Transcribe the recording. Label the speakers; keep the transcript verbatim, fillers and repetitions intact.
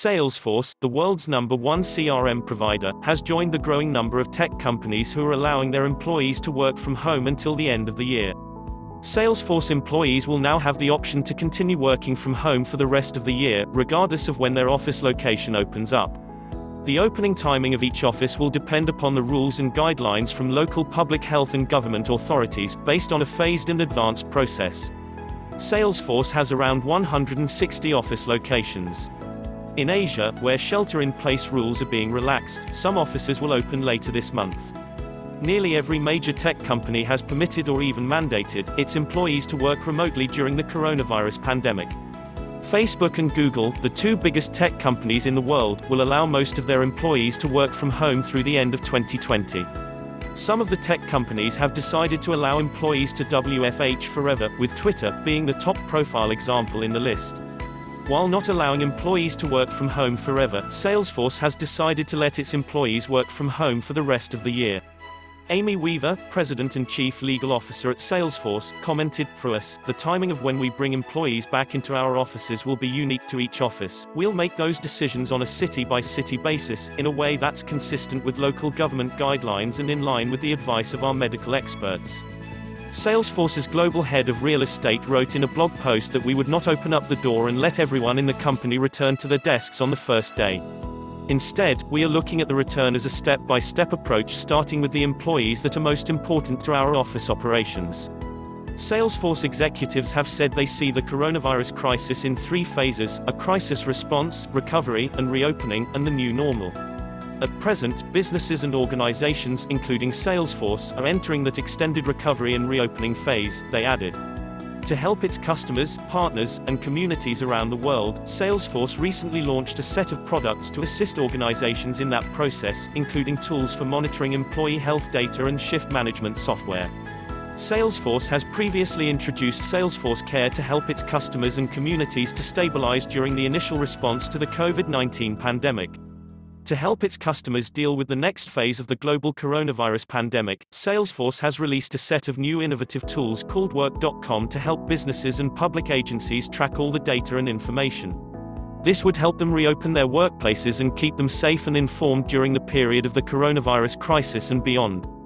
Speaker 1: Salesforce, the world's number one C R M provider, has joined the growing number of tech companies who are allowing their employees to work from home until the end of the year. Salesforce employees will now have the option to continue working from home for the rest of the year, regardless of when their office location opens up. The opening timing of each office will depend upon the rules and guidelines from local public health and government authorities, based on a phased and advanced process. Salesforce has around one hundred sixty office locations. In Asia, where shelter-in-place rules are being relaxed, some offices will open later this month. Nearly every major tech company has permitted or even mandated its employees to work remotely during the coronavirus pandemic. Facebook and Google, the two biggest tech companies in the world, will allow most of their employees to work from home through the end of twenty twenty. Some of the tech companies have decided to allow employees to W F H forever, with Twitter being the top profile example in the list. While not allowing employees to work from home forever, Salesforce has decided to let its employees work from home for the rest of the year. Amy Weaver, President and Chief Legal Officer at Salesforce, commented, "For us, the timing of when we bring employees back into our offices will be unique to each office. We'll make those decisions on a city-by-city basis, in a way that's consistent with local government guidelines and in line with the advice of our medical experts." Salesforce's global head of real estate wrote in a blog post that we would not open up the door and let everyone in the company return to their desks on the first day. Instead, we are looking at the return as a step-by-step approach, starting with the employees that are most important to our office operations. Salesforce executives have said they see the coronavirus crisis in three phases: a crisis response, recovery, and reopening, and the new normal. At present, businesses and organizations, including Salesforce, are entering that extended recovery and reopening phase, they added. To help its customers, partners, and communities around the world, Salesforce recently launched a set of products to assist organizations in that process, including tools for monitoring employee health data and shift management software. Salesforce has previously introduced Salesforce Care to help its customers and communities to stabilize during the initial response to the COVID nineteen pandemic. To help its customers deal with the next phase of the global coronavirus pandemic, Salesforce has released a set of new innovative tools called Work dot com to help businesses and public agencies track all the data and information. This would help them reopen their workplaces and keep them safe and informed during the period of the coronavirus crisis and beyond.